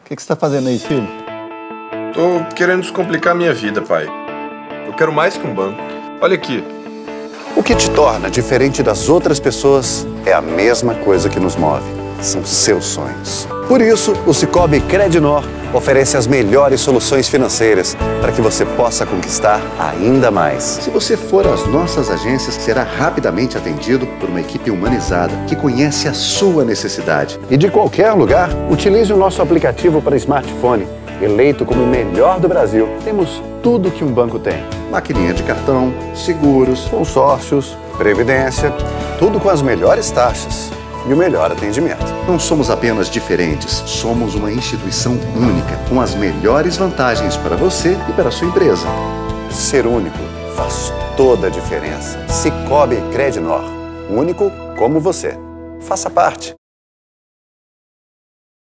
O que você está fazendo aí, filho? Tô querendo descomplicar a minha vida, pai. Eu quero mais que um banco. Olha aqui. O que te torna diferente das outras pessoas é a mesma coisa que nos move. São seus sonhos. Por isso, o Cicobi Credinor oferece as melhores soluções financeiras para que você possa conquistar ainda mais. Se você for às nossas agências, será rapidamente atendido por uma equipe humanizada que conhece a sua necessidade. E de qualquer lugar, utilize o nosso aplicativo para smartphone. Eleito como o melhor do Brasil, temos tudo que um banco tem. Maquininha de cartão, seguros, consórcios, previdência, tudo com as melhores taxas e o melhor atendimento. Não somos apenas diferentes, somos uma instituição única, com as melhores vantagens para você e para a sua empresa. Ser único faz toda a diferença. Cicobi Credinor, único como você. Faça parte.